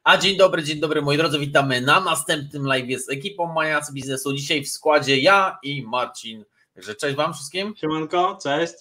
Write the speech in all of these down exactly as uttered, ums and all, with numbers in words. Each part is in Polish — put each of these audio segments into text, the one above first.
A dzień dobry, dzień dobry moi drodzy, witamy na następnym live z ekipą Maniacy Biznesu. Dzisiaj w składzie ja i Marcin. Także cześć wam wszystkim. Siemanko, cześć.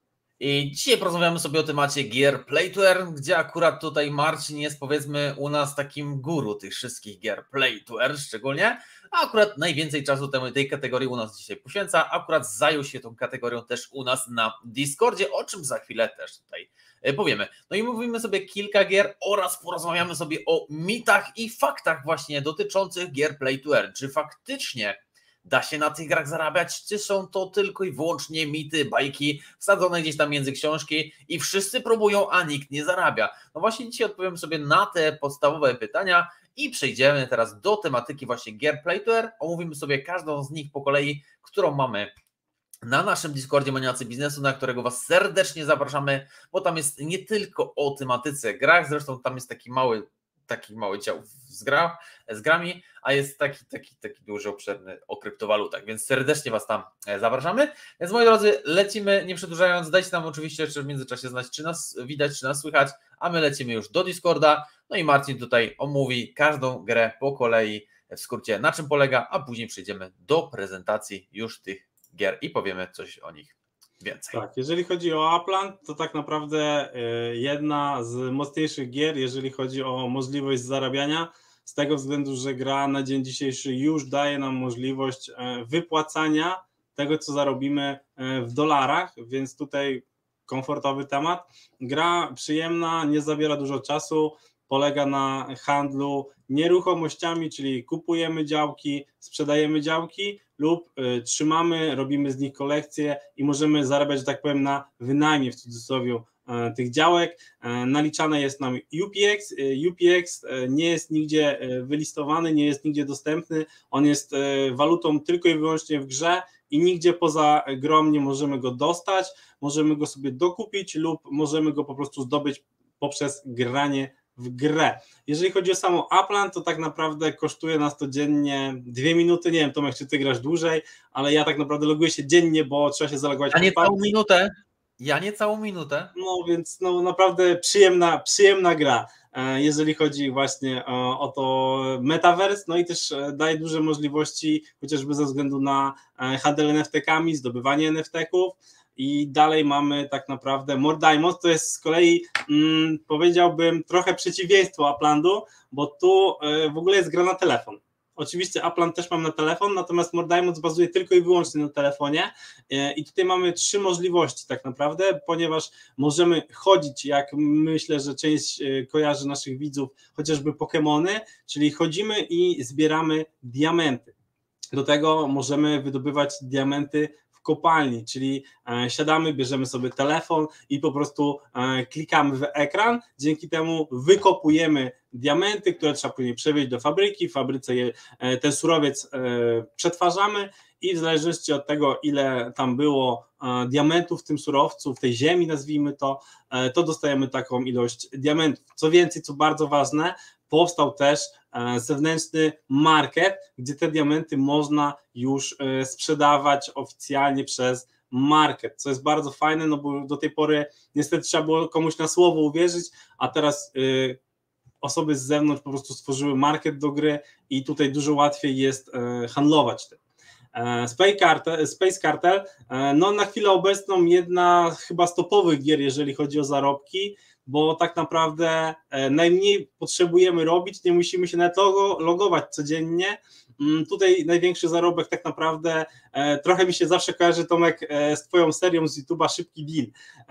I dzisiaj porozmawiamy sobie o temacie gier Play to Earn, gdzie akurat tutaj Marcin jest, powiedzmy, u nas takim guru tych wszystkich gier Play to Earn szczególnie, a akurat najwięcej czasu temu tej kategorii u nas dzisiaj poświęca. Akurat zajął się tą kategorią też u nas na Discordzie, o czym za chwilę też tutaj powiemy. No i mówimy sobie kilka gier oraz porozmawiamy sobie o mitach i faktach właśnie dotyczących gier Play to Earn. Czy faktycznie da się na tych grach zarabiać, czy są to tylko i wyłącznie mity, bajki wsadzone gdzieś tam między książki i wszyscy próbują, a nikt nie zarabia? No właśnie dzisiaj odpowiem sobie na te podstawowe pytania i przejdziemy teraz do tematyki właśnie gier Play to Earn. Omówimy sobie każdą z nich po kolei, którą mamy na naszym Discordzie Maniacy Biznesu, na którego Was serdecznie zapraszamy, bo tam jest nie tylko o tematyce grach, zresztą tam jest taki mały, taki mały dział z, gra, z grami, a jest taki, taki, taki duży, obszerny o kryptowalutach, więc serdecznie Was tam zapraszamy. Więc moi drodzy, lecimy, nie przedłużając, dajcie nam oczywiście jeszcze w międzyczasie znać, czy nas widać, czy nas słychać, a my lecimy już do Discorda, no i Marcin tutaj omówi każdą grę po kolei, w skrócie na czym polega, a później przejdziemy do prezentacji już tych gier i powiemy coś o nich więcej. Tak, jeżeli chodzi o Upland, to tak naprawdę jedna z mocniejszych gier, jeżeli chodzi o możliwość zarabiania, z tego względu, że gra na dzień dzisiejszy już daje nam możliwość wypłacania tego, co zarobimy w dolarach, więc tutaj komfortowy temat. Gra przyjemna, nie zabiera dużo czasu, polega na handlu nieruchomościami, czyli kupujemy działki, sprzedajemy działki lub y, trzymamy, robimy z nich kolekcje i możemy zarabiać, że tak powiem, na wynajmie w cudzysłowie y, tych działek. Y, naliczane jest nam U P X. Y, U P X y, nie jest nigdzie y, wylistowany, nie jest nigdzie dostępny. On jest y, walutą tylko i wyłącznie w grze i nigdzie poza grą nie możemy go dostać. Możemy go sobie dokupić lub możemy go po prostu zdobyć poprzez granie w grę. Jeżeli chodzi o samo Upland, to tak naprawdę kosztuje nas to dziennie dwie minuty, nie wiem Tomek, czy ty grasz dłużej, ale ja tak naprawdę loguję się dziennie, bo trzeba się zalogować. A nie całą minutę? Ja nie całą minutę. No więc no naprawdę przyjemna, przyjemna gra, jeżeli chodzi właśnie o, o to Metaverse, no i też daje duże możliwości, chociażby ze względu na handel N F T-kami, zdobywanie N F T-ków. I dalej mamy tak naprawdę More Diamonds, to jest z kolei mm, powiedziałbym trochę przeciwieństwo Uplandu, bo tu y, w ogóle jest gra na telefon. Oczywiście Upland też mam na telefon, natomiast More Diamonds bazuje tylko i wyłącznie na telefonie y, i tutaj mamy trzy możliwości tak naprawdę, ponieważ możemy chodzić, jak myślę, że część y, kojarzy naszych widzów, chociażby Pokemony, czyli chodzimy i zbieramy diamenty. Do tego możemy wydobywać diamenty kopalni, czyli siadamy, bierzemy sobie telefon i po prostu klikamy w ekran, dzięki temu wykopujemy diamenty, które trzeba później przewieźć do fabryki, w fabryce je, ten surowiec przetwarzamy i w zależności od tego, ile tam było diamentów w tym surowcu, w tej ziemi nazwijmy to, to dostajemy taką ilość diamentów. Co więcej, co bardzo ważne, powstał też zewnętrzny market, gdzie te diamenty można już sprzedawać oficjalnie przez market, co jest bardzo fajne, no bo do tej pory niestety trzeba było komuś na słowo uwierzyć, a teraz y, osoby z zewnątrz po prostu stworzyły market do gry i tutaj dużo łatwiej jest y, handlować tym. Space Cartel, Space Cartel, no na chwilę obecną jedna chyba z topowych gier, jeżeli chodzi o zarobki, bo tak naprawdę najmniej potrzebujemy robić, nie musimy się nawet logo, logować codziennie. Tutaj największy zarobek tak naprawdę, trochę mi się zawsze kojarzy Tomek z twoją serią z YouTube'a Szybki Deal.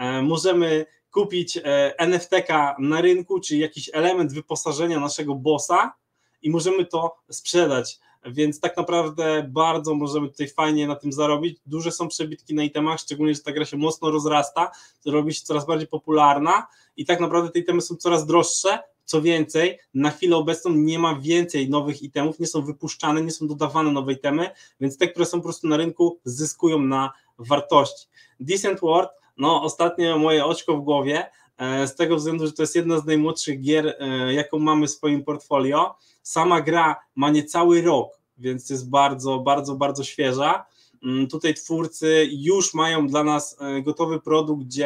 Możemy kupić N F T-ka na rynku, czyli jakiś element wyposażenia naszego bossa i możemy to sprzedać. Więc tak naprawdę bardzo możemy tutaj fajnie na tym zarobić. Duże są przebitki na itemach, szczególnie, że ta gra się mocno rozrasta, robi się coraz bardziej popularna i tak naprawdę te itemy są coraz droższe. Co więcej, na chwilę obecną nie ma więcej nowych itemów, nie są wypuszczane, nie są dodawane nowe itemy, więc te, które są po prostu na rynku, zyskują na wartości. Decent World, no ostatnio moje oczko w głowie, z tego względu, że to jest jedna z najmłodszych gier, jaką mamy w swoim portfolio. Sama gra ma niecały rok, więc jest bardzo, bardzo, bardzo świeża. Tutaj twórcy już mają dla nas gotowy produkt, gdzie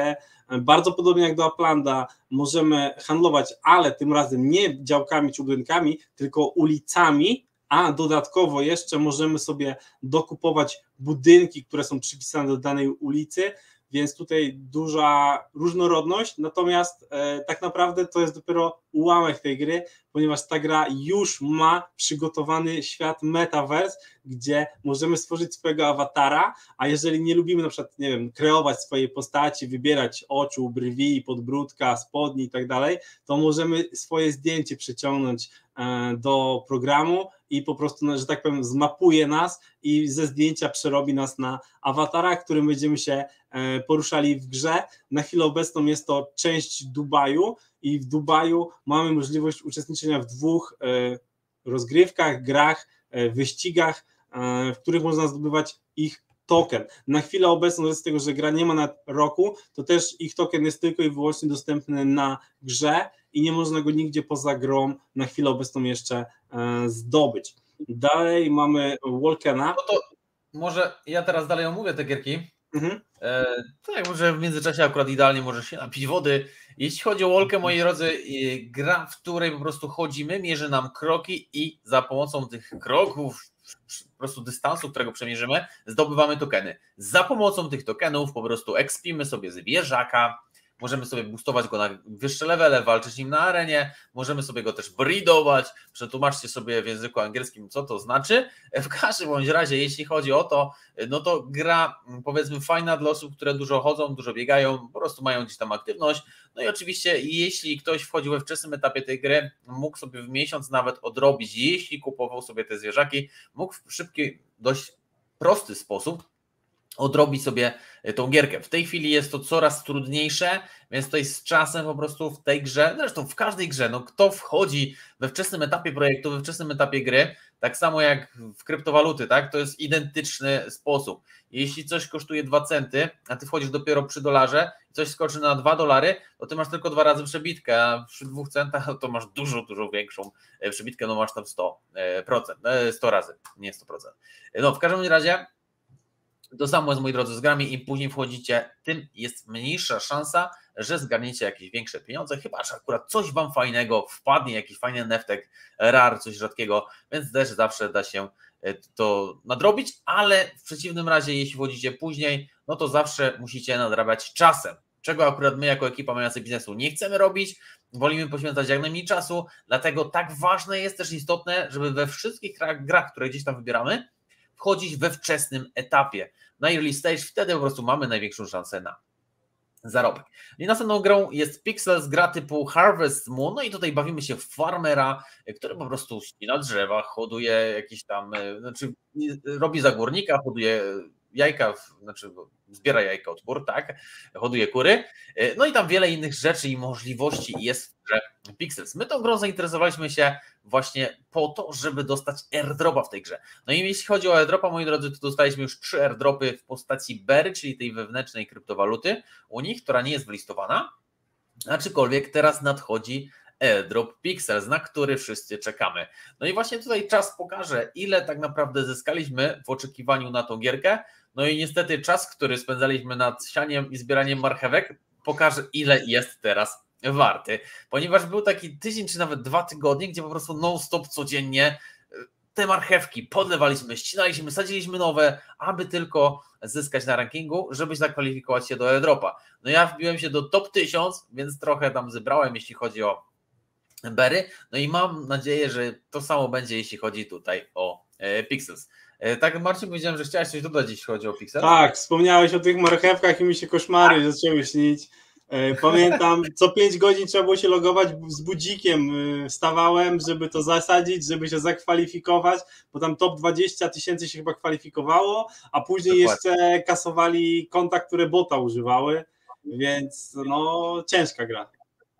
Bardzo podobnie jak do Uplanda możemy handlować, ale tym razem nie działkami czy budynkami, tylko ulicami, a dodatkowo jeszcze możemy sobie dokupować budynki, które są przypisane do danej ulicy, więc tutaj duża różnorodność, natomiast e, tak naprawdę to jest dopiero ułamek tej gry, ponieważ ta gra już ma przygotowany świat Metaverse, gdzie możemy stworzyć swojego awatara, a jeżeli nie lubimy na przykład, nie wiem, kreować swojej postaci, wybierać oczu, brwi, podbródka, spodni i tak dalej, to możemy swoje zdjęcie przyciągnąć e, do programu i po prostu, że tak powiem, zmapuje nas i ze zdjęcia przerobi nas na awatara, którym będziemy się poruszali w grze. Na chwilę obecną jest to część Dubaju i w Dubaju mamy możliwość uczestniczenia w dwóch rozgrywkach, grach, wyścigach, w których można zdobywać ich token. Na chwilę obecną, z tego, że gra nie ma na roku, to też ich token jest tylko i wyłącznie dostępny na grze i nie można go nigdzie poza grą na chwilę obecną jeszcze zdobyć. Dalej mamy Walkena. No to może ja teraz dalej omówię te gierki. Mhm. E, tak, może w międzyczasie akurat idealnie może się napić wody. Jeśli chodzi o Walkę, moi drodzy, gra, w której po prostu chodzimy, mierzy nam kroki i za pomocą tych kroków, po prostu dystansu, którego przemierzymy, zdobywamy tokeny. Za pomocą tych tokenów po prostu expimy sobie zwierzaka, możemy sobie boostować go na wyższe levele, walczyć nim na arenie, możemy sobie go też breedować, przetłumaczcie sobie w języku angielskim, co to znaczy. W każdym bądź razie, jeśli chodzi o to, no to gra, powiedzmy, fajna dla osób, które dużo chodzą, dużo biegają, po prostu mają gdzieś tam aktywność. No i oczywiście, jeśli ktoś wchodził we wczesnym etapie tej gry, mógł sobie w miesiąc nawet odrobić, jeśli kupował sobie te zwierzaki, mógł w szybki, dość prosty sposób odrobić sobie tą gierkę. W tej chwili jest to coraz trudniejsze, więc tutaj z czasem po prostu w tej grze, zresztą w każdej grze, no kto wchodzi we wczesnym etapie projektu, we wczesnym etapie gry, tak samo jak w kryptowaluty, tak, to jest identyczny sposób. Jeśli coś kosztuje dwa centy, a ty wchodzisz dopiero przy dolarze i coś skoczy na dwa dolary, to ty masz tylko dwa razy przebitkę, a przy dwóch centach to masz dużo, dużo większą przebitkę, no masz tam sto procent, sto razy, nie sto procent. No w każdym razie to samo jest, moi drodzy, z grami, im później wchodzicie, tym jest mniejsza szansa, że zgarniecie jakieś większe pieniądze, chyba że akurat coś wam fajnego wpadnie, jakiś fajny neftek, rar, coś rzadkiego, więc też zawsze da się to nadrobić, ale w przeciwnym razie, jeśli wchodzicie później, no to zawsze musicie nadrabiać czasem, czego akurat my jako ekipa mająca biznesu nie chcemy robić, wolimy poświęcać jak najmniej czasu, dlatego tak ważne jest też istotne, żeby we wszystkich grach, które gdzieś tam wybieramy, wchodzić we wczesnym etapie. Na early stage, wtedy po prostu mamy największą szansę na zarobek. I następną grą jest Pixels, gra typu Harvest Moon, no i tutaj bawimy się w farmera, który po prostu ścina drzewa, hoduje jakieś tam, znaczy robi za górnika, hoduje jajka, znaczy zbiera jajka od kur, tak, hoduje kury, no i tam wiele innych rzeczy i możliwości jest w grze Pixels. My tą grą zainteresowaliśmy się właśnie po to, żeby dostać airdropa w tej grze. No i jeśli chodzi o airdropa, moi drodzy, to dostaliśmy już trzy airdropy w postaci Berry, czyli tej wewnętrznej kryptowaluty u nich, która nie jest wylistowana, aczkolwiek teraz nadchodzi airdrop Pixels, na który wszyscy czekamy. No i właśnie tutaj czas pokaże, ile tak naprawdę zyskaliśmy w oczekiwaniu na tą gierkę. No i niestety czas, który spędzaliśmy nad sianiem i zbieraniem marchewek, pokaże, ile jest teraz warty. Ponieważ był taki tydzień, czy nawet dwa tygodnie, gdzie po prostu non-stop codziennie te marchewki podlewaliśmy, ścinaliśmy, sadziliśmy nowe, aby tylko zyskać na rankingu, żeby zakwalifikować się do airdropa. No ja wbiłem się do top tysiąc, więc trochę tam zebrałem, jeśli chodzi o Berry, no i mam nadzieję, że to samo będzie, jeśli chodzi tutaj o e, Pixels. E, tak, Marcin, powiedziałem, że chciałeś coś dodać, jeśli chodzi o Pixels? Tak, wspomniałeś o tych marchewkach i mi się koszmary tak zaczęły śnić. E, pamiętam, co pięć godzin trzeba było się logować z budzikiem. E, wstawałem, żeby to zasadzić, żeby się zakwalifikować, bo tam top dwadzieścia tysięcy się chyba kwalifikowało, a później Dokładnie. jeszcze kasowali konta, które bota używały, więc no ciężka gra.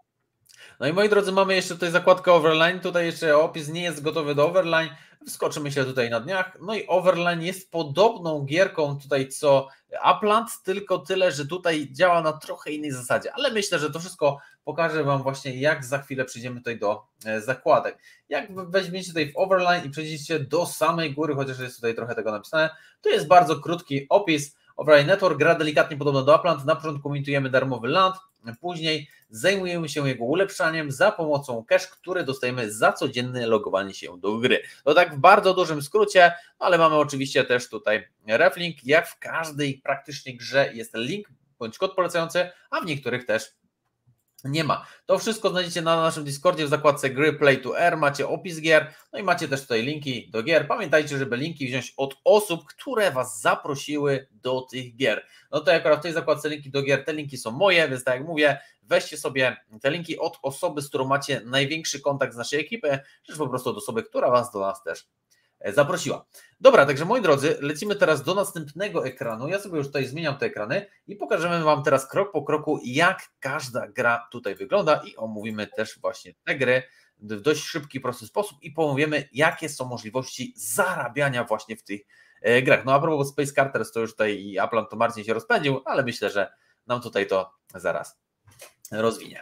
No i moi drodzy, mamy jeszcze tutaj zakładkę Overline, tutaj jeszcze opis nie jest gotowy do Overline, wskoczy myślę tutaj na dniach, no i Overline jest podobną gierką tutaj co Upland, tylko tyle, że tutaj działa na trochę innej zasadzie, ale myślę, że to wszystko pokażę wam właśnie, jak za chwilę przejdziemy tutaj do zakładek. Jak weźmiecie tutaj w Overline i przejdziecie do samej góry, chociaż jest tutaj trochę tego napisane, to jest bardzo krótki opis. Overlay Network gra delikatnie podobno do Upland, na początku mintujemy darmowy land, później zajmujemy się jego ulepszaniem za pomocą cash, który dostajemy za codzienne logowanie się do gry. To tak w bardzo dużym skrócie, ale mamy oczywiście też tutaj reflink, jak w każdej praktycznie grze jest link bądź kod polecający, a w niektórych też nie ma. To wszystko znajdziecie na naszym Discordzie w zakładce gry Play to Earn, macie opis gier, no i macie też tutaj linki do gier. Pamiętajcie, żeby linki wziąć od osób, które Was zaprosiły do tych gier. No to akurat w tej zakładce linki do gier, te linki są moje, więc tak jak mówię, weźcie sobie te linki od osoby, z którą macie największy kontakt z naszej ekipy, czy po prostu od osoby, która Was do nas też zaprosiła. Dobra, także moi drodzy, lecimy teraz do następnego ekranu. Ja sobie już tutaj zmieniam te ekrany i pokażemy Wam teraz krok po kroku, jak każda gra tutaj wygląda i omówimy też właśnie te gry w dość szybki, prosty sposób i pomówimy, jakie są możliwości zarabiania właśnie w tych grach. No a propos Space Carters, to już tutaj i Upland to Marcin się rozpędził, ale myślę, że nam tutaj to zaraz rozwinie.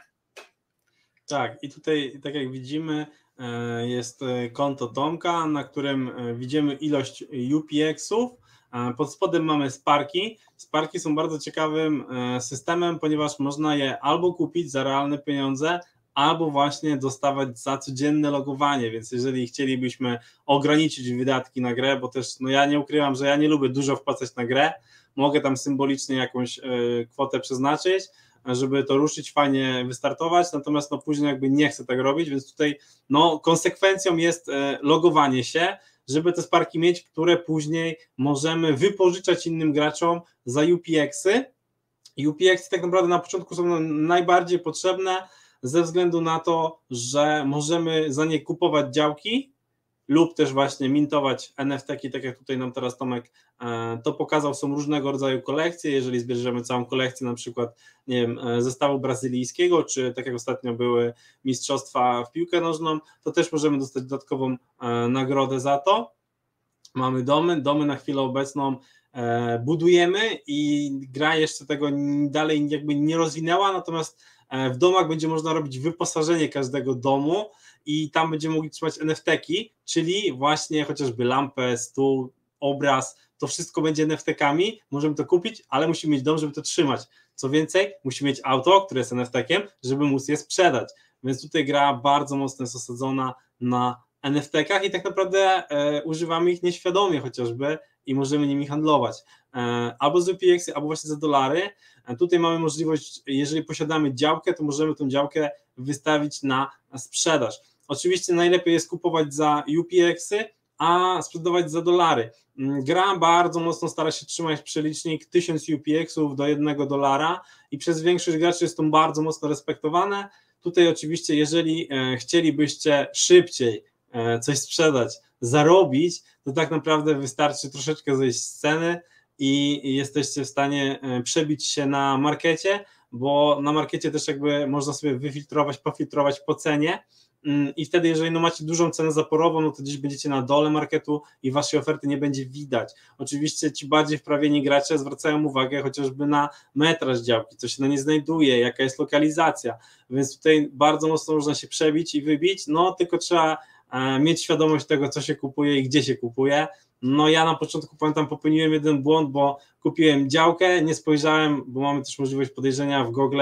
Tak, i tutaj, tak jak widzimy, jest konto Tomka, na którym widzimy ilość U P X-ów. Pod spodem mamy Sparki. Sparki są bardzo ciekawym systemem, ponieważ można je albo kupić za realne pieniądze, albo właśnie dostawać za codzienne logowanie, więc jeżeli chcielibyśmy ograniczyć wydatki na grę, bo też no ja nie ukrywam, że ja nie lubię dużo wpłacać na grę, mogę tam symbolicznie jakąś kwotę przeznaczyć, żeby to ruszyć, fajnie wystartować, natomiast no później jakby nie chcę tak robić, więc tutaj no konsekwencją jest logowanie się, żeby te Sparki mieć, które później możemy wypożyczać innym graczom za U P X-y. U P X-y tak naprawdę na początku są najbardziej potrzebne ze względu na to, że możemy za nie kupować działki lub też właśnie mintować N F T-ki, tak jak tutaj nam teraz Tomek to pokazał, są różnego rodzaju kolekcje, jeżeli zbierzemy całą kolekcję na przykład, nie wiem, zestawu brazylijskiego, czy tak jak ostatnio były mistrzostwa w piłkę nożną, to też możemy dostać dodatkową nagrodę za to. Mamy domy, domy na chwilę obecną budujemy i gra jeszcze tego dalej jakby nie rozwinęła, natomiast w domach będzie można robić wyposażenie każdego domu i tam będziemy mogli trzymać N F T-ki, czyli właśnie chociażby lampę, stół, obraz, to wszystko będzie N F T-kami, możemy to kupić, ale musimy mieć dom, żeby to trzymać. Co więcej, musimy mieć auto, które jest N F T-kiem, żeby móc je sprzedać. Więc tutaj gra bardzo mocno jest osadzona na N F T-kach i tak naprawdę e, używamy ich nieświadomie chociażby i możemy nimi handlować. E, albo z U P X, albo właśnie za dolary. E, tutaj mamy możliwość, jeżeli posiadamy działkę, to możemy tą działkę wystawić na sprzedaż. Oczywiście najlepiej jest kupować za U P X-y, a sprzedawać za dolary. Gra bardzo mocno stara się trzymać przelicznik tysiąc U P X-ów do jednego dolara i przez większość graczy jest to bardzo mocno respektowane. Tutaj oczywiście, jeżeli chcielibyście szybciej coś sprzedać, zarobić, to tak naprawdę wystarczy troszeczkę zejść z ceny i jesteście w stanie przebić się na markecie, bo na markecie też jakby można sobie wyfiltrować, pofiltrować po cenie i wtedy jeżeli no macie dużą cenę zaporową, no to gdzieś będziecie na dole marketu i waszej oferty nie będzie widać. Oczywiście ci bardziej wprawieni gracze zwracają uwagę chociażby na metraż działki, co się na nie znajduje, jaka jest lokalizacja, więc tutaj bardzo mocno można się przebić i wybić, no tylko trzeba mieć świadomość tego, co się kupuje i gdzie się kupuje. No ja na początku pamiętam popełniłem jeden błąd, bo kupiłem działkę, nie spojrzałem, bo mamy też możliwość podejrzenia w Google,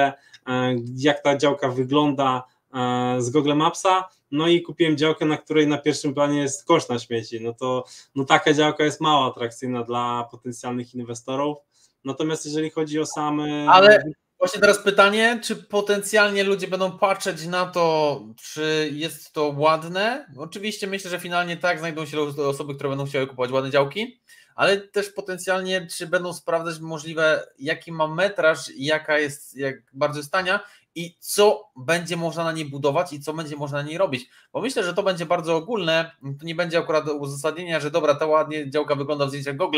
jak ta działka wygląda z Google Mapsa, no i kupiłem działkę, na której na pierwszym planie jest kosz na śmieci, no to no taka działka jest mało atrakcyjna dla potencjalnych inwestorów, natomiast jeżeli chodzi o same... Ale właśnie teraz pytanie, czy potencjalnie ludzie będą patrzeć na to, czy jest to ładne? Oczywiście myślę, że finalnie tak, znajdą się osoby, które będą chciały kupować ładne działki, ale też potencjalnie, czy będą sprawdzać możliwe, jaki ma metraż, jaka jest, jak bardzo jest tania i co będzie można na niej budować i co będzie można na niej robić, bo myślę, że to będzie bardzo ogólne, to nie będzie akurat uzasadnienia, że dobra, ta ładnie działka wygląda w zdjęciach Google,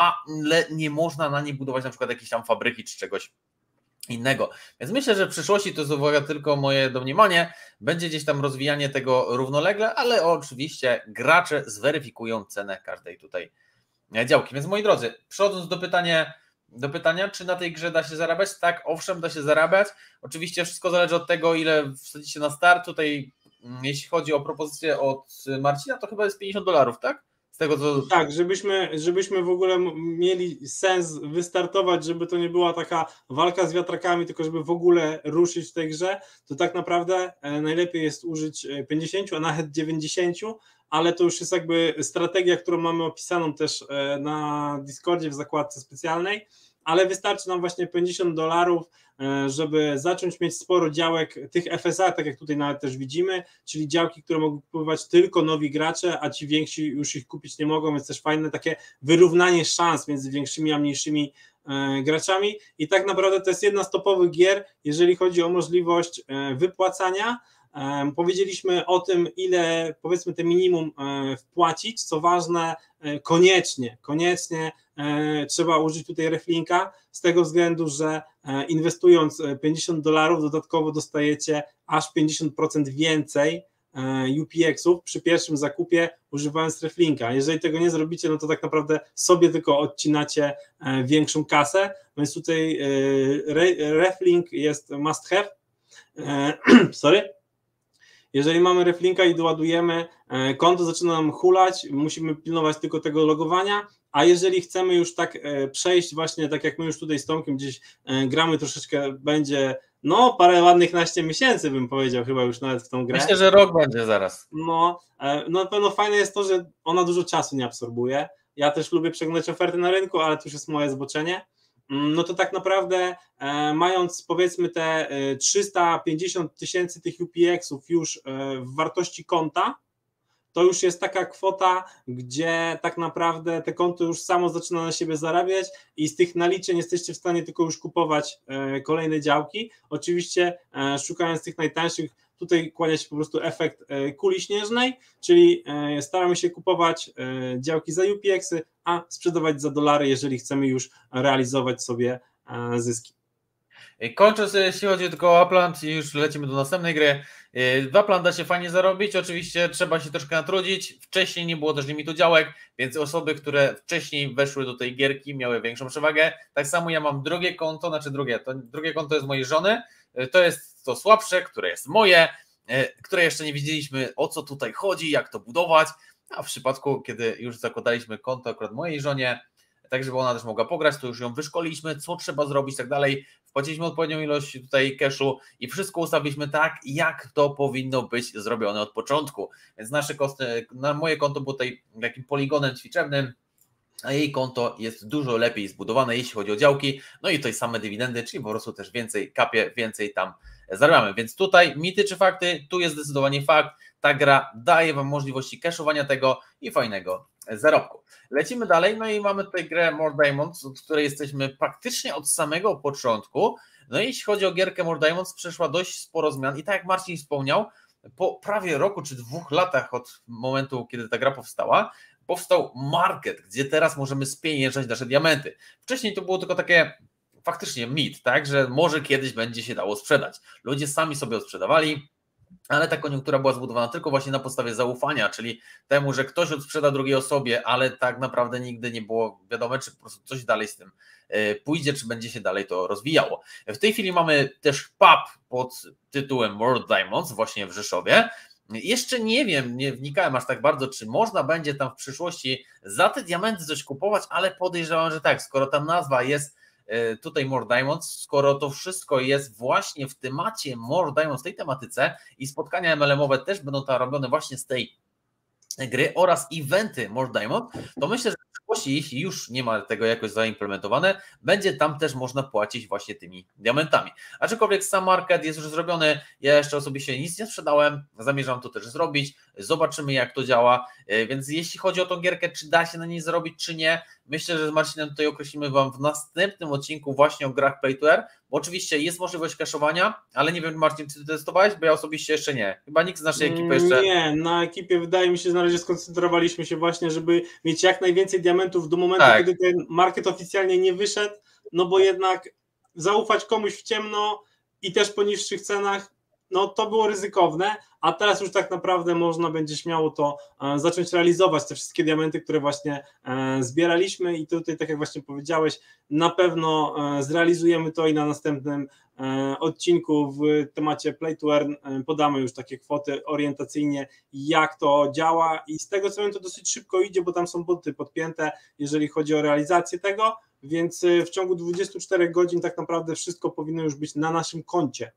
ale nie można na niej budować na przykład jakiejś tam fabryki czy czegoś innego. Więc myślę, że w przyszłości, to jest uwaga tylko moje domniemanie, będzie gdzieś tam rozwijanie tego równolegle, ale oczywiście gracze zweryfikują cenę każdej tutaj działki. Więc moi drodzy, przechodząc do pytania, do pytania, czy na tej grze da się zarabiać? Tak, owszem, da się zarabiać. Oczywiście wszystko zależy od tego, ile wsadzicie się na start. Tutaj, jeśli chodzi o propozycję od Marcina, to chyba jest pięćdziesiąt dolarów, tak? Z tego co... Tak, żebyśmy, żebyśmy w ogóle mieli sens wystartować, żeby to nie była taka walka z wiatrakami, tylko żeby w ogóle ruszyć w tej grze, to tak naprawdę najlepiej jest użyć pięćdziesięciu, a nawet dziewięćdziesięciu, ale to już jest jakby strategia, którą mamy opisaną też na Discordzie w zakładce specjalnej, ale wystarczy nam właśnie pięćdziesiąt dolarów, żeby zacząć mieć sporo działek tych F S A, tak jak tutaj nawet też widzimy, czyli działki, które mogą kupować tylko nowi gracze, a ci więksi już ich kupić nie mogą, więc też fajne takie wyrównanie szans między większymi a mniejszymi graczami i tak naprawdę to jest jedna z topowych gier, jeżeli chodzi o możliwość wypłacania. Powiedzieliśmy o tym, ile powiedzmy te minimum wpłacić, co ważne, koniecznie, koniecznie trzeba użyć tutaj reflinka, z tego względu, że inwestując pięćdziesiąt dolarów dodatkowo dostajecie aż pięćdziesiąt procent więcej U P X-ów przy pierwszym zakupie używając reflinka. Jeżeli tego nie zrobicie, no to tak naprawdę sobie tylko odcinacie większą kasę, więc tutaj reflink jest must have. Sorry. Jeżeli mamy reflinka i doładujemy, konto zaczyna nam hulać, musimy pilnować tylko tego logowania, a jeżeli chcemy już tak przejść właśnie, tak jak my już tutaj z Tomkiem gdzieś gramy troszeczkę, będzie no parę ładnych naście miesięcy bym powiedział chyba już nawet w tą grę. Myślę, że rok będzie zaraz. No, no na pewno fajne jest to, że ona dużo czasu nie absorbuje. Ja też lubię przeglądać oferty na rynku, ale to już jest moje zboczenie. No to tak naprawdę e, mając powiedzmy te e, trzysta pięćdziesiąt tysięcy tych U P X-ów już e, w wartości konta, to już jest taka kwota, gdzie tak naprawdę te konto już samo zaczyna na siebie zarabiać i z tych naliczeń jesteście w stanie tylko już kupować e, kolejne działki. Oczywiście e, szukając tych najtańszych, tutaj kłania się po prostu efekt kuli śnieżnej, czyli staramy się kupować działki za U P X-y, a sprzedawać za dolary, jeżeli chcemy już realizować sobie zyski. Kończąc, jeśli chodzi tylko o Upland i już lecimy do następnej gry. W Upland da się fajnie zarobić, oczywiście trzeba się troszkę natrudzić, wcześniej nie było też limitu działek, więc osoby, które wcześniej weszły do tej gierki, miały większą przewagę. Tak samo ja mam drugie konto, znaczy drugie, to drugie konto jest mojej żony, to jest to słabsze, które jest moje, które jeszcze nie wiedzieliśmy, o co tutaj chodzi, jak to budować, a w przypadku, kiedy już zakładaliśmy konto akurat mojej żonie, tak żeby ona też mogła pograć, to już ją wyszkoliliśmy, co trzeba zrobić i tak dalej, wpłaciliśmy odpowiednią ilość tutaj cashu i wszystko ustawiliśmy tak, jak to powinno być zrobione od początku, więc nasze koszty, na moje konto było tutaj takim poligonem ćwiczebnym, a jej konto jest dużo lepiej zbudowane, jeśli chodzi o działki, no i tutaj same dywidendy, czyli po prostu też więcej kapie, więcej tam zarabiamy, więc tutaj mity czy fakty, tu jest zdecydowanie fakt, ta gra daje Wam możliwości cashowania tego i fajnego zarobku. Lecimy dalej, no i mamy tutaj grę More Diamonds, od której jesteśmy praktycznie od samego początku, no i jeśli chodzi o gierkę More Diamonds, przeszła dość sporo zmian i tak jak Marcin wspomniał, po prawie roku czy dwóch latach od momentu, kiedy ta gra powstała, powstał market, gdzie teraz możemy spieniężać nasze diamenty. Wcześniej to było tylko takie faktycznie mit, tak, że może kiedyś będzie się dało sprzedać. Ludzie sami sobie odsprzedawali, ale ta koniunktura była zbudowana tylko właśnie na podstawie zaufania, czyli temu, że ktoś odsprzeda drugiej osobie, ale tak naprawdę nigdy nie było wiadomo, czy po prostu coś dalej z tym pójdzie, czy będzie się dalej to rozwijało. W tej chwili mamy też pub pod tytułem More Diamonds właśnie w Rzeszowie. Jeszcze nie wiem, nie wnikałem aż tak bardzo, czy można będzie tam w przyszłości za te diamenty coś kupować, ale podejrzewam, że tak, skoro ta nazwa jest tutaj More Diamonds, skoro to wszystko jest właśnie w temacie More Diamonds, w tej tematyce i spotkania M L M-owe też będą tam robione właśnie z tej gry oraz eventy More Diamond, to myślę, że w przyszłości, jeśli już nie ma tego jakoś zaimplementowane, będzie tam też można płacić właśnie tymi diamentami. Aczkolwiek sam market jest już zrobiony, ja jeszcze osobiście nic nie sprzedałem, zamierzam to też zrobić, zobaczymy jak to działa, więc jeśli chodzi o tą gierkę, czy da się na niej zrobić, czy nie, myślę, że z Marcinem tutaj określimy Wam w następnym odcinku właśnie o grach Play to Earn, bo oczywiście jest możliwość cashowania, ale nie wiem Marcin, czy Ty testowałeś, bo ja osobiście jeszcze nie. Chyba nikt z naszej ekipy jeszcze... Nie, na ekipie wydaje mi się, że na razie skoncentrowaliśmy się właśnie, żeby mieć jak najwięcej diamentów do momentu, tak. kiedy ten market oficjalnie nie wyszedł, no bo jednak zaufać komuś w ciemno i też po niższych cenach no to było ryzykowne, a teraz już tak naprawdę można będzie śmiało to e, zacząć realizować, te wszystkie diamenty, które właśnie e, zbieraliśmy i tutaj, tak jak właśnie powiedziałeś, na pewno e, zrealizujemy to i na następnym e, odcinku w temacie Play to Earn e, podamy już takie kwoty orientacyjnie, jak to działa i z tego co wiem to dosyć szybko idzie, bo tam są boty podpięte, jeżeli chodzi o realizację tego, więc w ciągu dwudziestu czterech godzin tak naprawdę wszystko powinno już być na naszym koncie.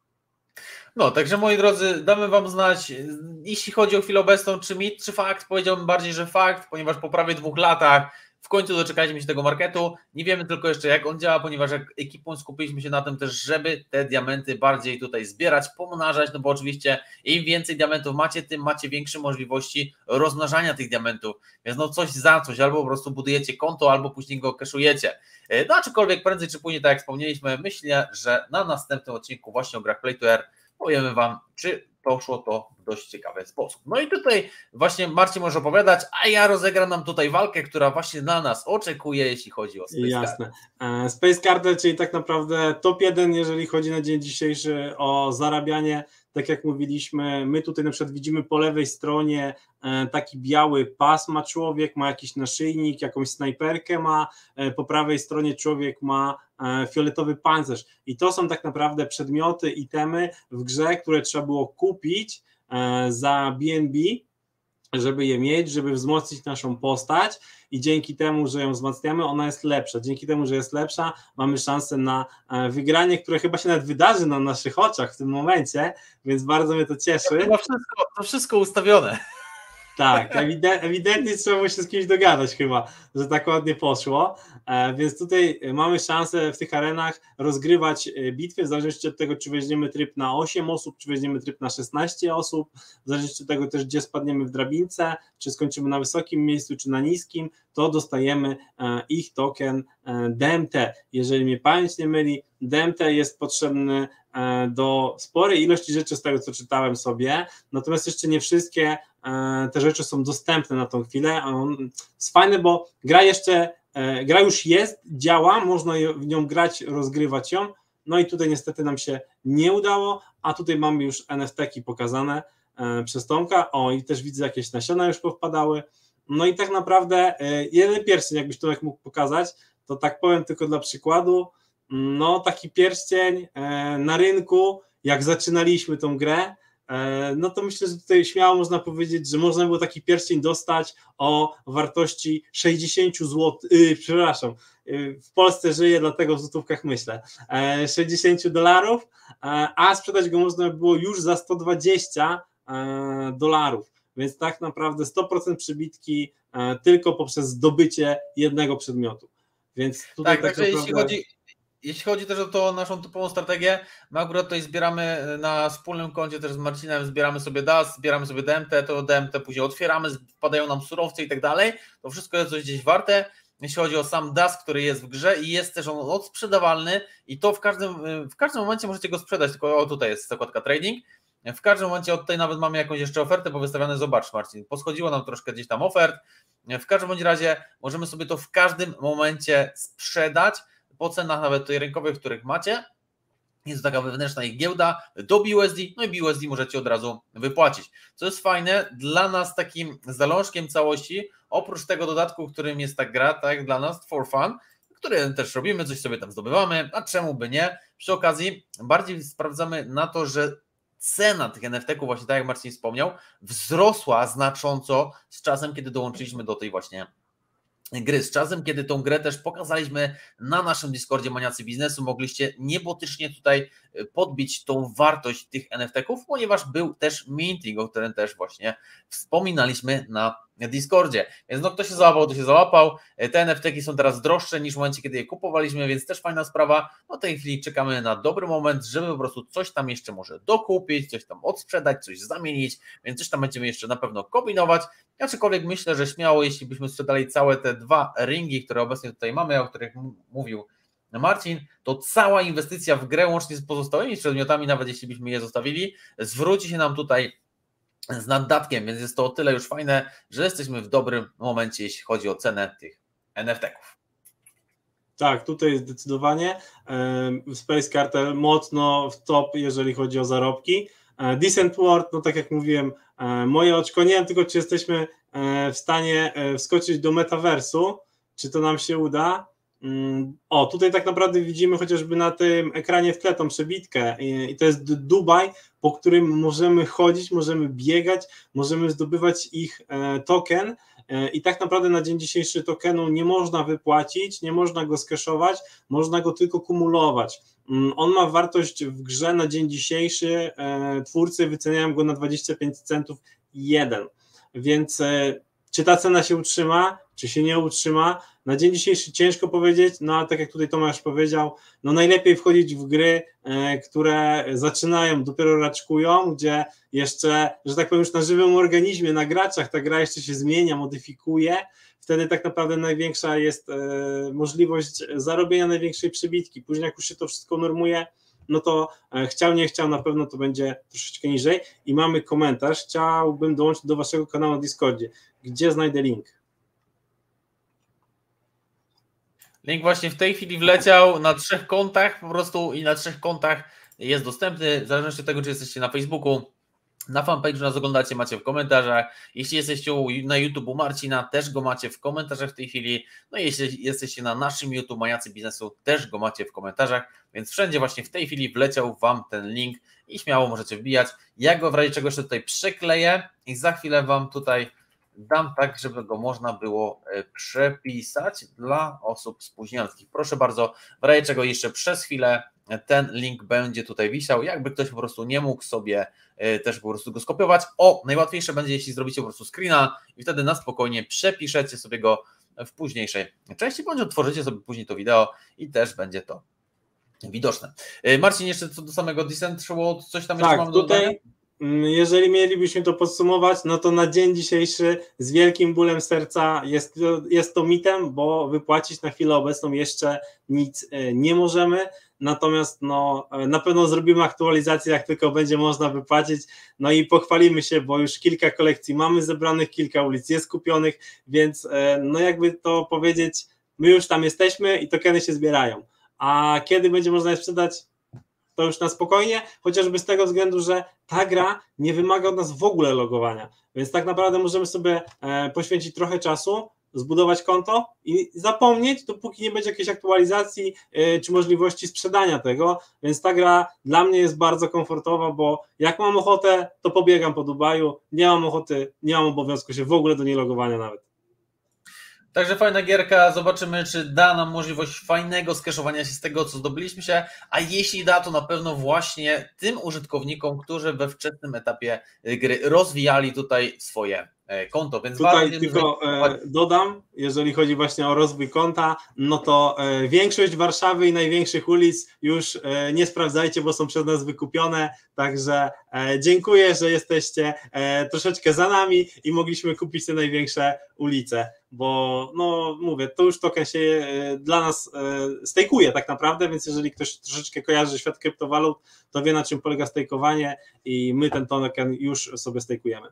No, także moi drodzy, damy Wam znać, jeśli chodzi o chwilę obecną, czy mit, czy fakt, powiedziałbym bardziej, że fakt, ponieważ po prawie dwóch latach w końcu doczekaliśmy się tego marketu, nie wiemy tylko jeszcze jak on działa, ponieważ jak ekipą skupiliśmy się na tym też, żeby te diamenty bardziej tutaj zbierać, pomnażać, no bo oczywiście im więcej diamentów macie, tym macie większe możliwości rozmnażania tych diamentów, więc no coś za coś, albo po prostu budujecie konto, albo później go kaszujecie. No aczkolwiek prędzej czy później, tak jak wspomnieliśmy, myślę, że na następnym odcinku właśnie o grach Play to Earn powiemy Wam, czy poszło to w dość ciekawy sposób. No i tutaj właśnie Marcin może opowiadać, a ja rozegram nam tutaj walkę, która właśnie na nas oczekuje, jeśli chodzi o Space Jasne. Cartel. Space Cartel, czyli tak naprawdę top jeden, jeżeli chodzi na dzień dzisiejszy o zarabianie. Tak jak mówiliśmy, my tutaj na przykład widzimy po lewej stronie taki biały pas ma człowiek, ma jakiś naszyjnik, jakąś snajperkę ma, po prawej stronie człowiek ma fioletowy pancerz i to są tak naprawdę przedmioty, itemy w grze, które trzeba było kupić za B N B, żeby je mieć, żeby wzmocnić naszą postać i dzięki temu, że ją wzmacniamy, ona jest lepsza. Dzięki temu, że jest lepsza, mamy szansę na wygranie, które chyba się nawet wydarzy na naszych oczach w tym momencie, więc bardzo mnie to cieszy. To wszystko, to wszystko ustawione. Tak, ewidentnie trzeba się z kimś dogadać chyba, że tak ładnie poszło, więc tutaj mamy szansę w tych arenach rozgrywać bitwy w zależności od tego, czy weźmiemy tryb na osiem osób, czy weźmiemy tryb na szesnaście osób, w zależności od tego też, gdzie spadniemy w drabince, czy skończymy na wysokim miejscu, czy na niskim, to dostajemy ich token D M T. Jeżeli mnie pamięć nie myli, D M T jest potrzebny do sporej ilości rzeczy z tego, co czytałem sobie, natomiast jeszcze nie wszystkie te rzeczy są dostępne na tą chwilę. Jest fajne, bo gra jeszcze, gra już jest, działa, można w nią grać, rozgrywać ją, no i tutaj niestety nam się nie udało, a tutaj mamy już N F T-ki pokazane przez Tomka, o i też widzę jakieś nasiona już powpadały, no i tak naprawdę jeden pierścień, jakbyś Tomek mógł pokazać, to tak powiem tylko dla przykładu, no taki pierścień na rynku, jak zaczynaliśmy tą grę, no to myślę, że tutaj śmiało można powiedzieć, że można było taki pierścień dostać o wartości sześćdziesiąt złotych, yy, przepraszam, yy, w Polsce żyję, dlatego w złotówkach myślę, yy, sześćdziesiąt dolarów, yy, a sprzedać go można było już za sto dwadzieścia dolarów, więc tak naprawdę sto procent przybitki yy, tylko poprzez zdobycie jednego przedmiotu. Więc tutaj tak, tak także naprawdę... jeśli chodzi... Jeśli chodzi też o to naszą typową strategię, my akurat tutaj zbieramy na wspólnym koncie też z Marcinem, zbieramy sobie D A S, zbieramy sobie D M T, to D M T później otwieramy, wpadają nam surowce i tak dalej, to wszystko jest coś gdzieś warte, jeśli chodzi o sam D A S, który jest w grze i jest też on odsprzedawalny i to w każdym, w każdym momencie możecie go sprzedać, tylko o tutaj jest zakładka trading, w każdym momencie od tutaj nawet mamy jakąś jeszcze ofertę powystawiane, zobacz Marcin, poschodziło nam troszkę gdzieś tam ofert, w każdym bądź razie możemy sobie to w każdym momencie sprzedać, po cenach nawet tej rynkowych, których macie. Jest taka wewnętrzna ich giełda do B U S D, no i B U S D możecie od razu wypłacić. Co jest fajne, dla nas takim zalążkiem całości, oprócz tego dodatku, którym jest ta gra, tak dla nas for fun, który też robimy, coś sobie tam zdobywamy, a czemu by nie? Przy okazji bardziej sprawdzamy na to, że cena tych N F T-ków, właśnie tak jak Marcin wspomniał, wzrosła znacząco z czasem, kiedy dołączyliśmy do tej właśnie gry. Z czasem, kiedy tą grę też pokazaliśmy na naszym Discordzie Maniacy Biznesu, mogliście niebotycznie tutaj podbić tą wartość tych N F T-ków, ponieważ był też minting, o którym też właśnie wspominaliśmy na Discordzie. Więc no kto się załapał, to się załapał. Te N F T-ki są teraz droższe niż w momencie, kiedy je kupowaliśmy, więc też fajna sprawa. No w tej chwili czekamy na dobry moment, żeby po prostu coś tam jeszcze może dokupić, coś tam odsprzedać, coś zamienić, więc coś tam będziemy jeszcze na pewno kombinować. Aczkolwiek myślę, że śmiało, jeśli byśmy sprzedali całe te dwa ringi, które obecnie tutaj mamy, o których mówił Marcin, to cała inwestycja w grę łącznie z pozostałymi przedmiotami, nawet jeśli byśmy je zostawili, zwróci się nam tutaj z naddatkiem, więc jest to o tyle już fajne, że jesteśmy w dobrym momencie, jeśli chodzi o cenę tych N F T-ków. Tak, tutaj zdecydowanie Space Cartel mocno w top, jeżeli chodzi o zarobki. Decent World, no tak jak mówiłem, moje oczko, nie wiem tylko, czy jesteśmy w stanie wskoczyć do metaversu, czy to nam się uda. O, tutaj tak naprawdę widzimy chociażby na tym ekranie w tle tą przebitkę i to jest Dubaj, po którym możemy chodzić, możemy biegać, możemy zdobywać ich token i tak naprawdę na dzień dzisiejszy tokenu nie można wypłacić, nie można go skeszować, można go tylko kumulować. On ma wartość w grze na dzień dzisiejszy, twórcy wyceniają go na dwadzieścia pięć centów jeden, więc czy ta cena się utrzyma, czy się nie utrzyma, na dzień dzisiejszy ciężko powiedzieć, no a tak jak tutaj Tomasz powiedział, no najlepiej wchodzić w gry, które zaczynają, dopiero raczkują, gdzie jeszcze, że tak powiem, już na żywym organizmie, na graczach ta gra jeszcze się zmienia, modyfikuje, wtedy tak naprawdę największa jest możliwość zarobienia największej przybitki. Później jak już się to wszystko normuje, no to chciał, nie chciał, na pewno to będzie troszeczkę niżej. I mamy komentarz, chciałbym dołączyć do waszego kanału na Discordzie. Gdzie znajdę link? Link właśnie w tej chwili wleciał na trzech kontach po prostu i na trzech kontach jest dostępny, w zależności od tego, czy jesteście na Facebooku, na fanpage'u nas oglądacie, macie w komentarzach, jeśli jesteście na YouTube u Marcina, też go macie w komentarzach w tej chwili, no i jeśli jesteście na naszym YouTube Maniacy Biznesu, też go macie w komentarzach, więc wszędzie właśnie w tej chwili wleciał wam ten link i śmiało możecie wbijać. Ja go w razie czego jeszcze tutaj przykleję i za chwilę wam tutaj dam tak, żeby go można było przepisać dla osób spóźnialskich. Proszę bardzo, w razie czego jeszcze przez chwilę ten link będzie tutaj wisiał, jakby ktoś po prostu nie mógł sobie też po prostu go skopiować. O, najłatwiejsze będzie, jeśli zrobicie po prostu screena i wtedy na spokojnie przepiszecie sobie go w późniejszej części, bądź otworzycie sobie później to wideo i też będzie to widoczne. Marcin, jeszcze co do samego Decent World, coś tam jeszcze tak, mamy do tutaj... dodania? Jeżeli mielibyśmy to podsumować, no to na dzień dzisiejszy z wielkim bólem serca jest, jest to mitem, bo wypłacić na chwilę obecną jeszcze nic nie możemy, natomiast no, na pewno zrobimy aktualizację, jak tylko będzie można wypłacić, no i pochwalimy się, bo już kilka kolekcji mamy zebranych, kilka ulic jest kupionych, więc no jakby to powiedzieć, my już tam jesteśmy i tokeny się zbierają, a kiedy będzie można je sprzedać, to już na spokojnie, chociażby z tego względu, że ta gra nie wymaga od nas w ogóle logowania, więc tak naprawdę możemy sobie poświęcić trochę czasu, zbudować konto i zapomnieć, dopóki nie będzie jakiejś aktualizacji czy możliwości sprzedania tego, więc ta gra dla mnie jest bardzo komfortowa, bo jak mam ochotę, to pobiegam po Dubaju, nie mam ochoty, nie mam obowiązku się w ogóle do niej logowania nawet. Także fajna gierka, zobaczymy, czy da nam możliwość fajnego skeszowania się z tego, co zdobyliśmy się, a jeśli da, to na pewno właśnie tym użytkownikom, którzy we wczesnym etapie gry rozwijali tutaj swoje konto. Więc tutaj tylko e, dodam, jeżeli chodzi właśnie o rozwój konta, no to e, większość Warszawy i największych ulic już e, nie sprawdzajcie, bo są przez nas wykupione, także e, dziękuję, że jesteście e, troszeczkę za nami i mogliśmy kupić te największe ulice, bo no mówię, to już token się e, dla nas e, stejkuje tak naprawdę, więc jeżeli ktoś troszeczkę kojarzy świat kryptowalut, to wie, na czym polega stejkowanie i my ten token już sobie stejkujemy.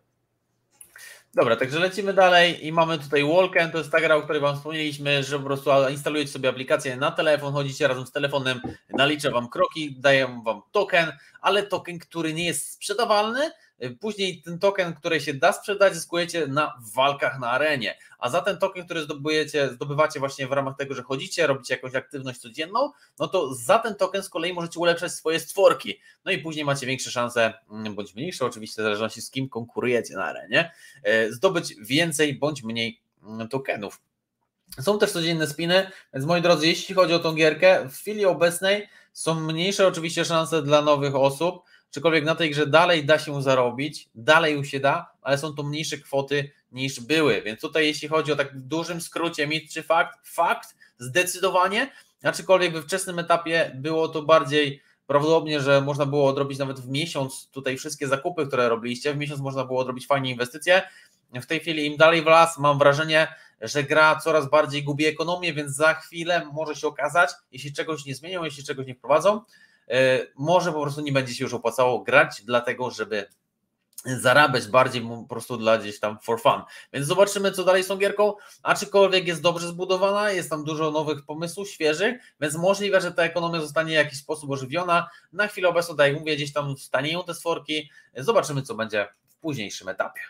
Dobra, także lecimy dalej i mamy tutaj Walken, to jest ta gra, o której wam wspomnieliśmy, że po prostu instalujecie sobie aplikację na telefon, chodzicie razem z telefonem, nalicza wam kroki, daję wam token, ale token, który nie jest sprzedawalny, później ten token, który się da sprzedać, zyskujecie na walkach na arenie, a za ten token, który zdobujecie, zdobywacie właśnie w ramach tego, że chodzicie, robicie jakąś aktywność codzienną, no to za ten token z kolei możecie ulepszać swoje stworki, no i później macie większe szanse, bądź mniejsze oczywiście, w zależności z kim konkurujecie na arenie, zdobyć więcej bądź mniej tokenów. Są też codzienne spiny, więc moi drodzy, jeśli chodzi o tą gierkę, w chwili obecnej są mniejsze oczywiście szanse dla nowych osób, czykolwiek na tej grze dalej da się zarobić, dalej już się da, ale są to mniejsze kwoty niż były, więc tutaj jeśli chodzi o tak w dużym skrócie mit czy fakt, fakt zdecydowanie, aczkolwiek we wczesnym etapie było to bardziej prawdopodobnie, że można było odrobić nawet w miesiąc tutaj wszystkie zakupy, które robiliście, w miesiąc można było odrobić fajnie inwestycje, w tej chwili im dalej w las, mam wrażenie, że gra coraz bardziej gubi ekonomię, więc za chwilę może się okazać, jeśli czegoś nie zmienią, jeśli czegoś nie wprowadzą, może po prostu nie będzie się już opłacało grać, dlatego żeby zarabiać bardziej po prostu dla gdzieś tam for fun. Więc zobaczymy, co dalej z tą gierką, aczkolwiek jest dobrze zbudowana, jest tam dużo nowych pomysłów, świeżych, więc możliwe, że ta ekonomia zostanie w jakiś sposób ożywiona. Na chwilę obecną, tak jak mówię, gdzieś tam stanieją te stworki, zobaczymy, co będzie w późniejszym etapie.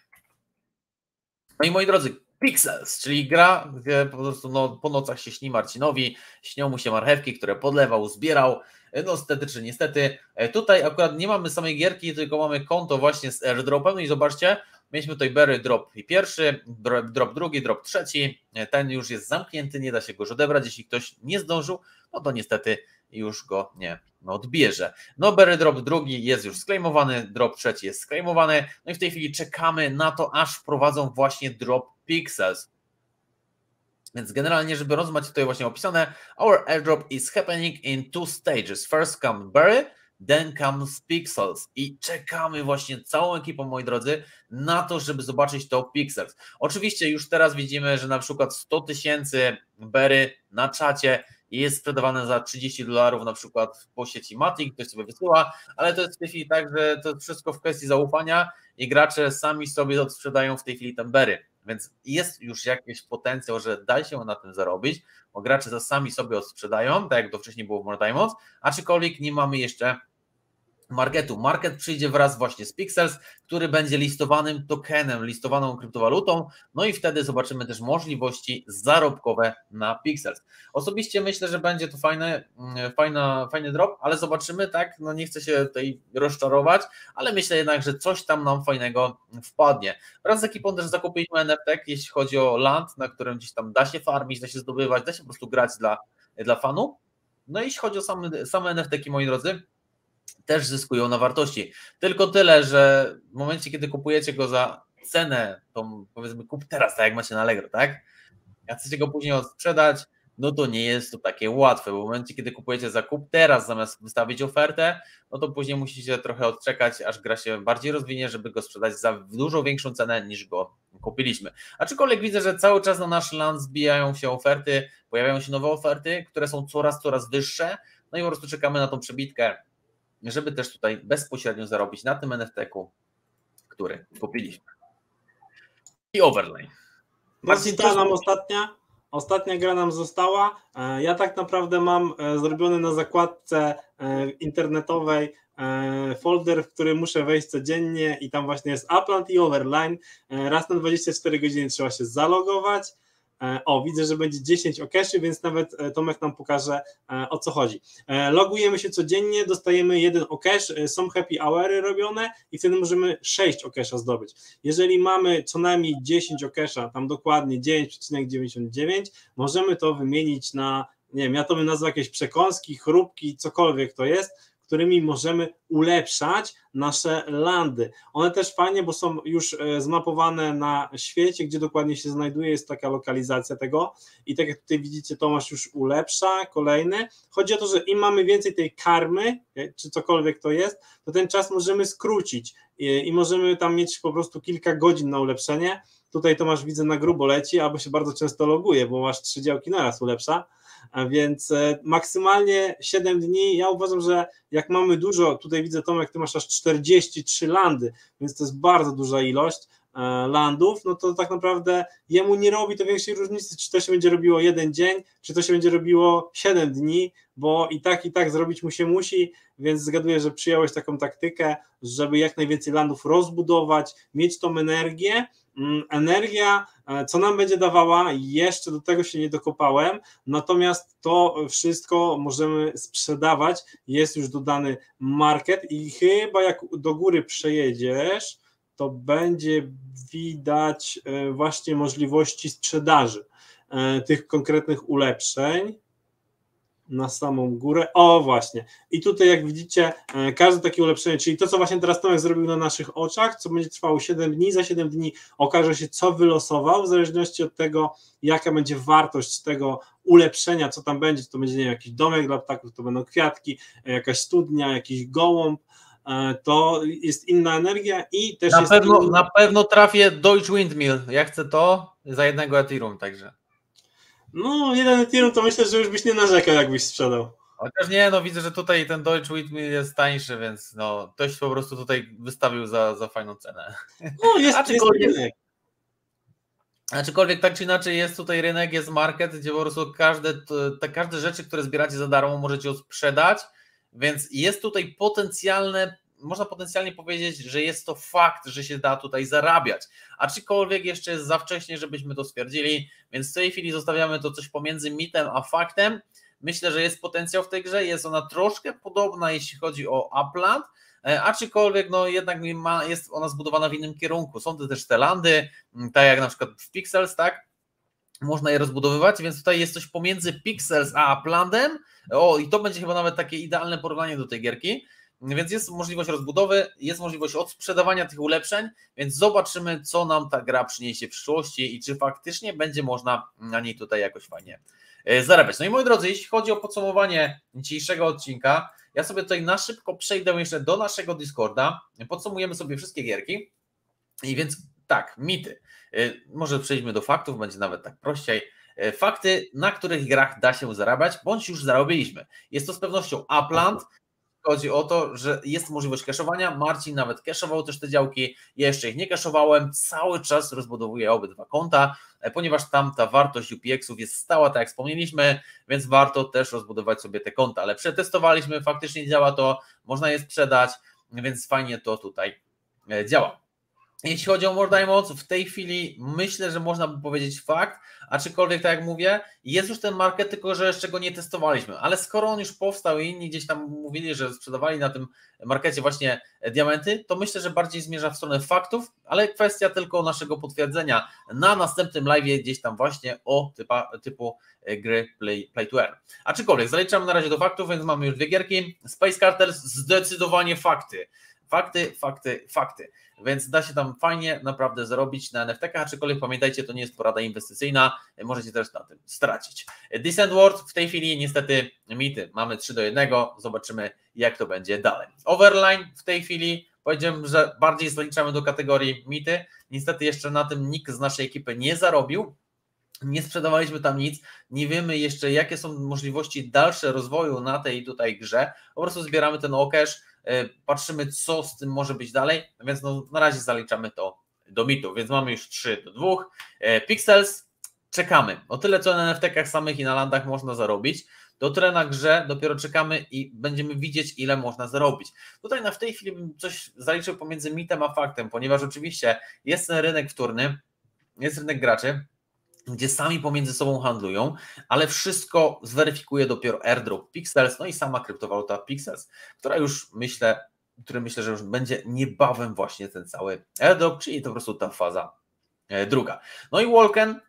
No i moi drodzy, Pixels, czyli gra, gdzie po prostu no, po nocach się śni Marcinowi, śnią mu się marchewki, które podlewał, zbierał, no stety czy niestety. Tutaj akurat nie mamy samej gierki, tylko mamy konto właśnie z airdropem. No i zobaczcie, mieliśmy tutaj berry drop pierwszy, drop drugi, drop trzeci, ten już jest zamknięty, nie da się go już odebrać, jeśli ktoś nie zdążył, no to niestety już go nie no, odbierze. No berry drop drugi jest już sklejmowany, drop trzeci jest sklejmowany, no i w tej chwili czekamy na to, aż wprowadzą właśnie drop Pixels. Więc generalnie rzecz biorąc, macie tutaj właśnie opisane: our airdrop is happening in two stages. First come berry, then comes Pixels. I czekamy właśnie całą ekipą, moi drodzy, na to, żeby zobaczyć to Pixels. Oczywiście już teraz widzimy, że na przykład sto tysięcy berry na czacie jest sprzedawane za trzydzieści dolarów na przykład po sieci Matic, ktoś sobie wysyła, ale to jest w tej chwili tak, że to wszystko w kwestii zaufania i gracze sami sobie odsprzedają w tej chwili ten berry. Więc jest już jakiś potencjał, że da się na tym zarobić, bo gracze to sami sobie odsprzedają, tak jak to wcześniej było w More Diamonds, aczkolwiek nie mamy jeszcze marketu. Market przyjdzie wraz właśnie z Pixels, który będzie listowanym tokenem, listowaną kryptowalutą, no i wtedy zobaczymy też możliwości zarobkowe na Pixels. Osobiście myślę, że będzie to fajny, fajna, fajny drop, ale zobaczymy, tak, no nie chcę się tutaj rozczarować, ale myślę jednak, że coś tam nam fajnego wpadnie. Wraz z ekipą też zakupiliśmy N F T, jeśli chodzi o land, na którym gdzieś tam da się farmić, da się zdobywać, da się po prostu grać dla, dla fanów. No i jeśli chodzi o same, same N F T, moi drodzy, też zyskują na wartości. Tylko tyle, że w momencie, kiedy kupujecie go za cenę, tą powiedzmy kup teraz, tak jak macie na Allegro, tak? A chcecie go później odsprzedać, no to nie jest to takie łatwe, bo w momencie, kiedy kupujecie za kup teraz, zamiast wystawić ofertę, no to później musicie trochę odczekać, aż gra się bardziej rozwinie, żeby go sprzedać za dużo większą cenę, niż go kupiliśmy. Aczkolwiek widzę, że cały czas na nasz land zbijają się oferty, pojawiają się nowe oferty, które są coraz, coraz wyższe, no i po prostu czekamy na tą przebitkę, żeby też tutaj bezpośrednio zarobić na tym N F T-ku, który kupiliśmy. I overlay. Marcin, to nam ostatnia, ostatnia gra nam została. Ja tak naprawdę mam zrobiony na zakładce internetowej folder, w który muszę wejść codziennie i tam właśnie jest Upland i Overline. Raz na dwadzieścia cztery godziny trzeba się zalogować. O, widzę, że będzie dziesięć okeszy, więc nawet Tomek nam pokaże, o co chodzi. Logujemy się codziennie, dostajemy jeden okesz, są happy houry robione i wtedy możemy sześć okesza zdobyć. Jeżeli mamy co najmniej dziesięć okesza, tam dokładnie dziewięć przecinek dziewięćdziesiąt dziewięć, możemy to wymienić na, nie wiem, ja to bym nazwał jakieś przekąski, chrupki, cokolwiek to jest, którymi możemy ulepszać nasze landy. One też fajnie, bo są już zmapowane na świecie, gdzie dokładnie się znajduje, jest taka lokalizacja tego i tak jak tutaj widzicie, Tomasz już ulepsza, kolejny. Chodzi o to, że im mamy więcej tej karmy, czy cokolwiek to jest, to ten czas możemy skrócić i, i możemy tam mieć po prostu kilka godzin na ulepszenie. Tutaj Tomasz widzę na grubo leci, albo się bardzo często loguje, bo aż trzy działki naraz ulepsza. Więc maksymalnie siedem dni, ja uważam, że jak mamy dużo, tutaj widzę Tomek, ty masz aż czterdzieści trzy landy, więc to jest bardzo duża ilość landów, no to tak naprawdę jemu nie robi to większej różnicy, czy to się będzie robiło jeden dzień, czy to się będzie robiło siedem dni, bo i tak i tak zrobić mu się musi, więc zgaduję, że przyjąłeś taką taktykę, żeby jak najwięcej landów rozbudować, mieć tą energię. Energia, co nam będzie dawała, jeszcze do tego się nie dokopałem, natomiast to wszystko możemy sprzedawać, jest już dodany market i chyba jak do góry przejedziesz, to będzie widać właśnie możliwości sprzedaży tych konkretnych ulepszeń na samą górę. O właśnie. I tutaj jak widzicie, każde takie ulepszenie, czyli to, co właśnie teraz Tomek zrobił na naszych oczach, co będzie trwało siedem dni, za siedem dni okaże się, co wylosował, w zależności od tego, jaka będzie wartość tego ulepszenia, co tam będzie, to będzie, nie wiem, jakiś domek dla ptaków, to będą kwiatki, jakaś studnia, jakiś gołąb, to jest inna energia i też na jest pewno, inny... na pewno trafię Deutsche Windmill, ja chcę to za jednego Ethereum, także. No, jeden Ethereum to myślę, że już byś nie narzekał, jakbyś sprzedał. Chociaż nie, no widzę, że tutaj ten Deutsche Windmill jest tańszy, więc no ktoś po prostu tutaj wystawił za, za fajną cenę. No jest, Aczkolwiek, jest rynek. Aczkolwiek tak czy inaczej jest tutaj rynek, jest market, gdzie po prostu każde, te, każde rzeczy, które zbieracie za darmo, możecie sprzedać, więc jest tutaj potencjalne, można potencjalnie powiedzieć, że jest to fakt, że się da tutaj zarabiać, aczkolwiek jeszcze jest za wcześnie, żebyśmy to stwierdzili, więc w tej chwili zostawiamy to coś pomiędzy mitem a faktem. Myślę, że jest potencjał w tej grze, jest ona troszkę podobna, jeśli chodzi o Upland, aczkolwiek no jednak ma, jest ona zbudowana w innym kierunku. Są to też te landy, tak jak na przykład w Pixels, tak? Można je rozbudowywać, więc tutaj jest coś pomiędzy Pixels a Uplandem. O, i to będzie chyba nawet takie idealne porównanie do tej gierki. Więc jest możliwość rozbudowy, jest możliwość odsprzedawania tych ulepszeń, więc zobaczymy, co nam ta gra przyniesie w przyszłości i czy faktycznie będzie można na niej tutaj jakoś fajnie zarabiać. No i moi drodzy, jeśli chodzi o podsumowanie dzisiejszego odcinka, ja sobie tutaj na szybko przejdę jeszcze do naszego Discorda, podsumujemy sobie wszystkie gierki i więc tak, mity. Może przejdźmy do faktów, będzie nawet tak prościej. Fakty, na których grach da się zarabiać, bądź już zarobiliśmy. Jest to z pewnością Upland. Chodzi o to, że jest możliwość cashowania. Marcin nawet cashował też te działki, ja jeszcze ich nie cashowałem, cały czas rozbudowuję obydwa konta, ponieważ tam ta wartość U P X-ów jest stała, tak jak wspomnieliśmy, więc warto też rozbudować sobie te konta, ale przetestowaliśmy, faktycznie działa to, można je sprzedać, więc fajnie to tutaj działa. Jeśli chodzi o Mord i Moc, w tej chwili myślę, że można by powiedzieć fakt, aczkolwiek tak jak mówię, jest już ten market, tylko że jeszcze go nie testowaliśmy, ale skoro on już powstał i inni gdzieś tam mówili, że sprzedawali na tym markecie właśnie diamenty, to myślę, że bardziej zmierza w stronę faktów, ale kwestia tylko naszego potwierdzenia na następnym live'ie gdzieś tam właśnie o typa, typu gry play, play to earn. Aczkolwiek zaliczamy na razie do faktów, więc mamy już dwie gierki. Space Cartels zdecydowanie fakty. Fakty, fakty, fakty. Więc da się tam fajnie naprawdę zarobić na N F T-kach, aczkolwiek pamiętajcie, to nie jest porada inwestycyjna, możecie też na tym stracić. Descent World w tej chwili niestety mity, mamy trzy do jednego, zobaczymy jak to będzie dalej. Overline w tej chwili powiedziałem, że bardziej zaliczamy do kategorii mity, niestety jeszcze na tym nikt z naszej ekipy nie zarobił, nie sprzedawaliśmy tam nic, nie wiemy jeszcze jakie są możliwości dalsze rozwoju na tej tutaj grze, po prostu zbieramy ten okash, patrzymy co z tym może być dalej, więc no, na razie zaliczamy to do mitu, więc mamy już trzy do dwóch. Pixels, czekamy, o tyle co na N F T-kach samych i na landach można zarobić, to tyle na grze dopiero czekamy i będziemy widzieć ile można zarobić. Tutaj na w tej chwili bym coś zaliczył pomiędzy mitem a faktem, ponieważ oczywiście jest ten rynek wtórny, jest rynek graczy, gdzie sami pomiędzy sobą handlują, ale wszystko zweryfikuje dopiero airdrop Pixels, no i sama kryptowaluta Pixels, która już myślę, który myślę, że już będzie niebawem właśnie ten cały airdrop, czyli to po prostu ta faza druga. No i Walken,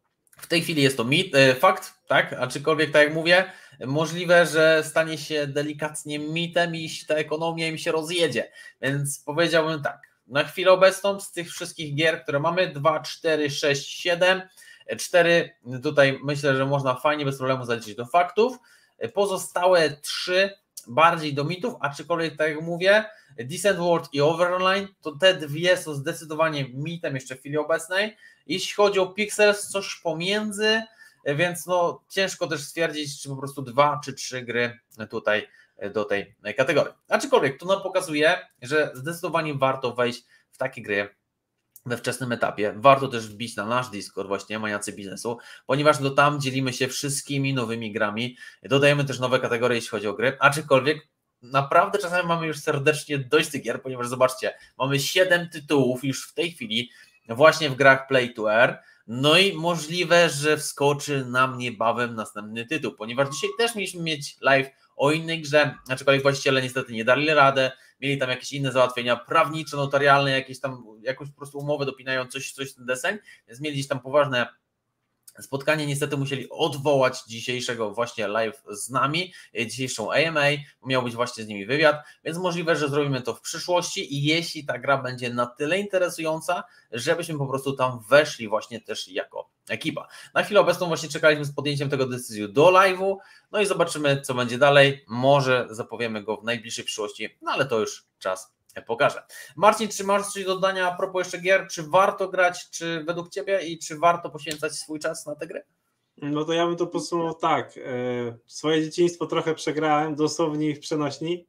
w tej chwili jest to mit, fakt, tak, aczkolwiek tak jak mówię, możliwe, że stanie się delikatnie mitem i ta ekonomia im się rozjedzie, więc powiedziałbym tak, na chwilę obecną z tych wszystkich gier, które mamy, dwa, cztery, sześć, siedem, cztery, tutaj myślę, że można fajnie bez problemu zaliczyć do faktów, pozostałe trzy bardziej do mitów, aczkolwiek tak jak mówię, Descent World i Overline, to te dwie są zdecydowanie mitem jeszcze w chwili obecnej. Jeśli chodzi o Pixels, coś pomiędzy, więc no ciężko też stwierdzić, czy po prostu dwa czy trzy gry tutaj do tej kategorii. Aczkolwiek to nam pokazuje, że zdecydowanie warto wejść w takie gry we wczesnym etapie. Warto też wbić na nasz Discord właśnie Maniacy Biznesu, ponieważ do tam dzielimy się wszystkimi nowymi grami, dodajemy też nowe kategorie, jeśli chodzi o gry, aczkolwiek naprawdę czasami mamy już serdecznie dość tych gier, ponieważ zobaczcie, mamy siedem tytułów już w tej chwili właśnie w grach Play to Earn, no i możliwe, że wskoczy nam niebawem następny tytuł, ponieważ dzisiaj też mieliśmy mieć live o innej grze, aczkolwiek właściciele niestety nie dali radę, mieli tam jakieś inne załatwienia prawnicze, notarialne, jakieś tam, jakąś po prostu umowę dopinają, coś, coś w ten deseń, więc mieli gdzieś tam poważne spotkanie, niestety musieli odwołać dzisiejszego właśnie live z nami, dzisiejszą A M A, miał być właśnie z nimi wywiad, więc możliwe, że zrobimy to w przyszłości i jeśli ta gra będzie na tyle interesująca, żebyśmy po prostu tam weszli właśnie też jako ekipa. Na chwilę obecną właśnie czekaliśmy z podjęciem tego decyzji do live'u, no i zobaczymy co będzie dalej, może zapowiemy go w najbliższej przyszłości, no ale to już czas pokażę. Marcin, czy masz coś do dodania a propos jeszcze gier? Czy warto grać, czy według Ciebie i czy warto poświęcać swój czas na te gry? No to ja bym to podsumował tak. Swoje dzieciństwo trochę przegrałem, dosłownie w przenośni.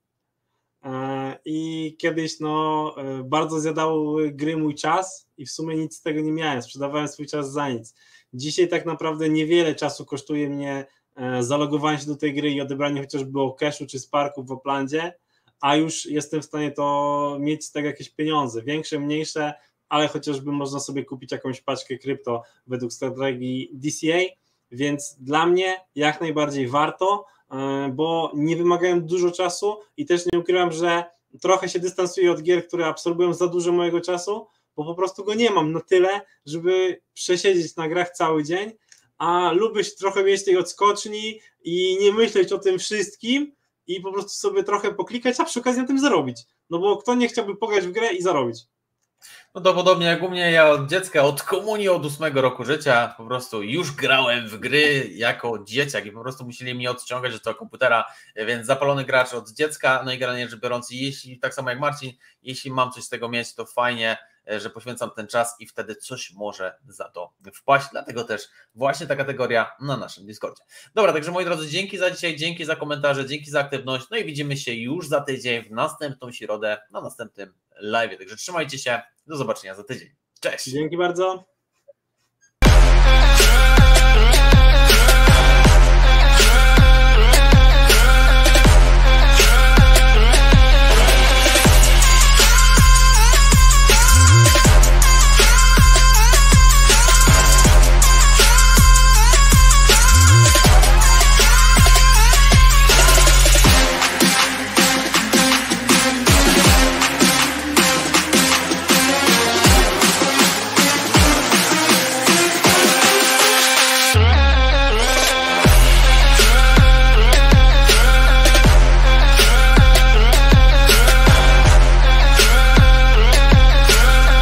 I kiedyś no, bardzo zjadały gry mój czas i w sumie nic z tego nie miałem, sprzedawałem swój czas za nic. Dzisiaj tak naprawdę niewiele czasu kosztuje mnie zalogowanie się do tej gry i odebranie chociażby o cashu czy Sparku w Oplandzie, a już jestem w stanie to mieć z tego jakieś pieniądze, większe, mniejsze, ale chociażby można sobie kupić jakąś paczkę krypto według strategii D C A, więc dla mnie jak najbardziej warto, bo nie wymagają dużo czasu i też nie ukrywam, że trochę się dystansuję od gier, które absorbują za dużo mojego czasu, bo po prostu go nie mam na tyle, żeby przesiedzieć na grach cały dzień, a lubię się trochę mieć tej odskoczni i nie myśleć o tym wszystkim i po prostu sobie trochę poklikać, a przy okazji na tym zarobić. No bo kto nie chciałby pograć w grę i zarobić? No to podobnie jak u mnie, ja od dziecka, od komunii, od ósmego roku życia po prostu już grałem w gry jako dzieciak i po prostu musieli mnie odciągać do tego komputera, więc zapalony gracz od dziecka, no i generalnie rzecz biorąc, jeśli tak samo jak Marcin, jeśli mam coś z tego mieć, to fajnie, że poświęcam ten czas i wtedy coś może za to wpaść, dlatego też właśnie ta kategoria na naszym Discordzie. Dobra, także moi drodzy, dzięki za dzisiaj, dzięki za komentarze, dzięki za aktywność, no i widzimy się już za tydzień w następną środę na następnym live, także trzymajcie się, do zobaczenia za tydzień. Cześć! Dzięki bardzo.